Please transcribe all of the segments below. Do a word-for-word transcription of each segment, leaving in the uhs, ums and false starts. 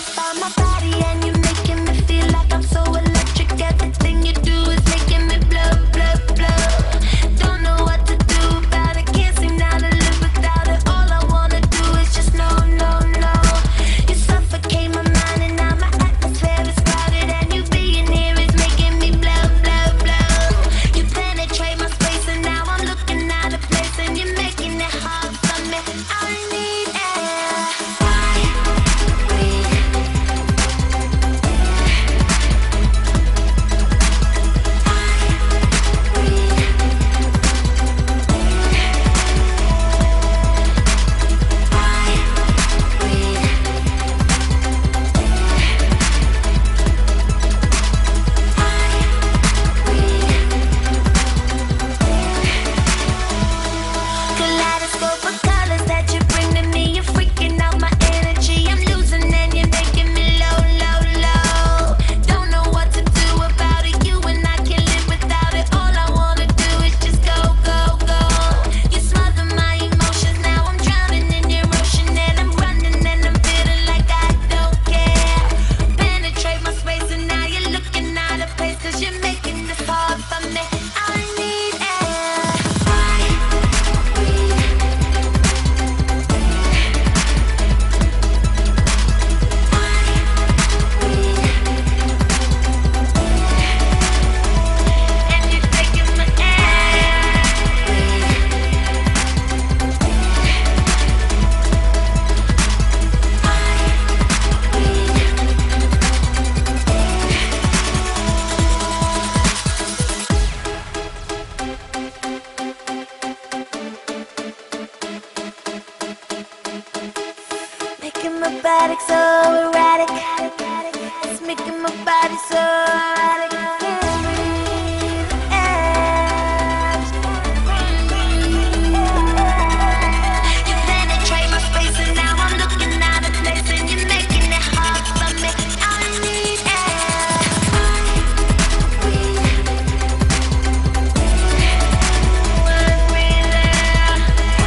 electrify my body and you're making me feel like I'm so electric. Everything you do is making me blow, blow, blow. Don't know what to do about it, can't seem now to live without it. All I wanna do is just no, no, no. You suffocate my mind and now my atmosphere is crowded, and you being here is making me blow, blow, blow. You penetrate my space and now I'm looking out of place, and you're making it hard for me. I need air. I kaleidoscope of colors that you bring to me, you're freaking out my energy. I'm losing and you're making me low, low, low. Don't know what to do about it, you and I can't live without it. All I wanna do is just go, go, go. You smother my emotions, now I'm drowning in your ocean, and I'm running and I'm feeling like I don't care. Penetrate my space and now you're looking out of place, cause you're making this hard for me. I need air. And you're taking my air. Making my body so erratic. It's making my body so erratic. Can't breathe. You penetrate my space and now I'm looking out of place, and you're making it hard for me. I need air. Breathe air.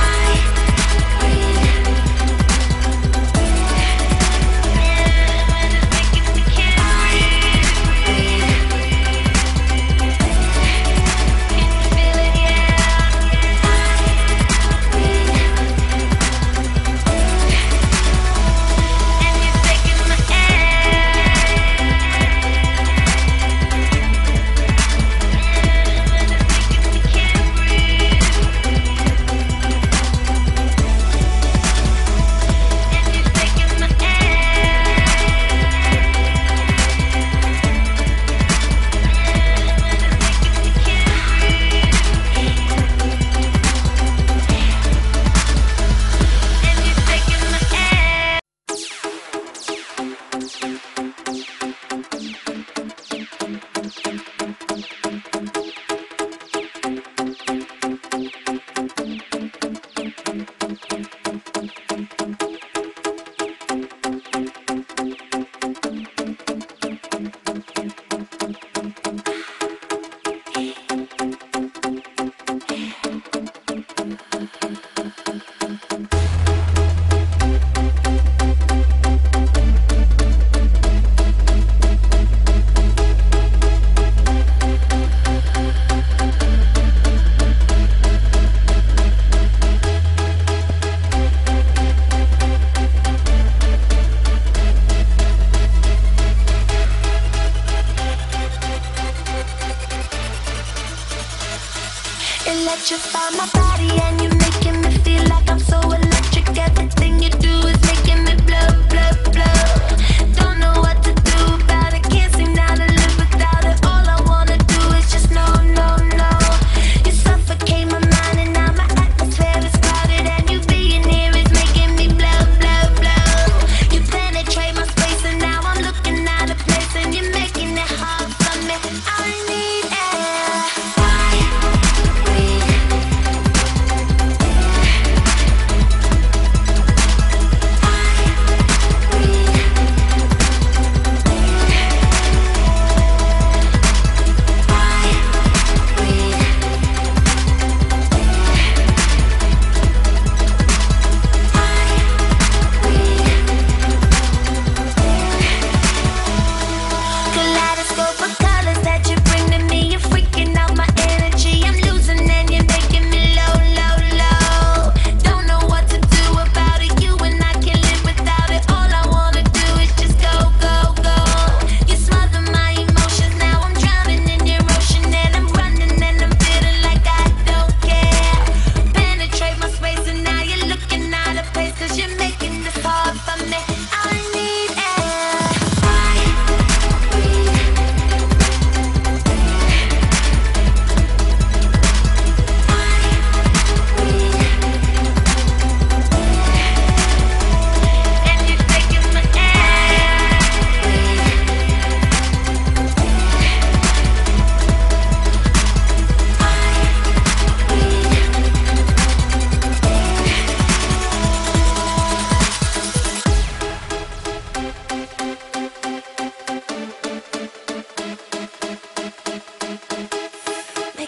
Electrify my body and you're making me feel like I'm so electric. Everything you do is making me blow, blow, blow. Don't know what to do about it, can't seem now to live without it. All I wanna do is just no, no, no. You suffocate my mind and now my atmosphere is crowded, and you being here is making me blow, blow, blow. You penetrate my space and now I'm looking out of place, and you're making it hard for me. I need air.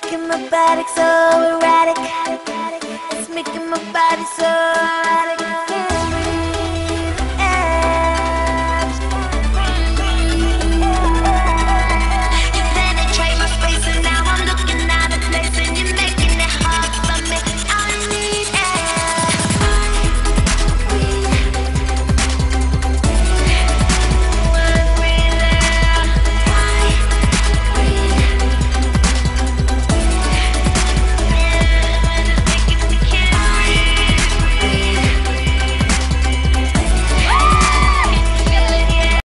making my body so erratic. It's making my body so